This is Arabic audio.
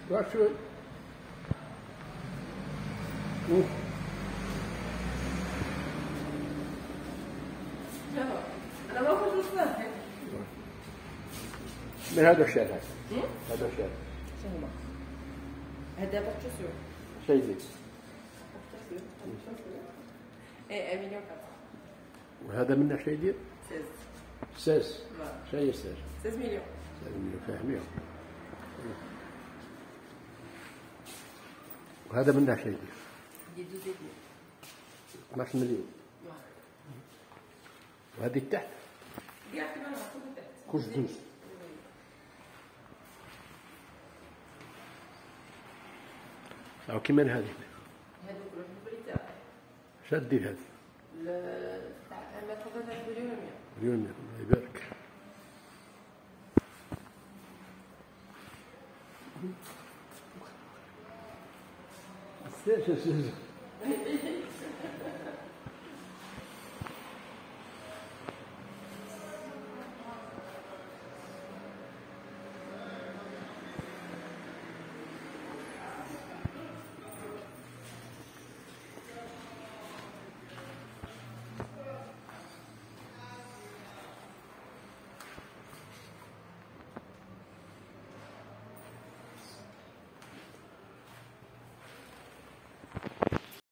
راح شوي. أنا ما أخذ الصلاة. من هذا الشارع هذا. هذا الشارع. شنو ما؟ هذا بقى شيء ذي. إيه مليون كذا. وهذا منه شيء ذي؟ 16. 16. شيء 16. 16 مليون. 16 مليون فاهمين. وهذا منه شيء ذي. دي 12 مليون. 12 مليون. وهذه التحت؟ دي أحكي معنا كل تحت. كوش دوس. أو كمان هذه؟ هذا كله في البريد. شدي هذا. ما تفضلها مليون و100. مليون الله يبارك. استاذ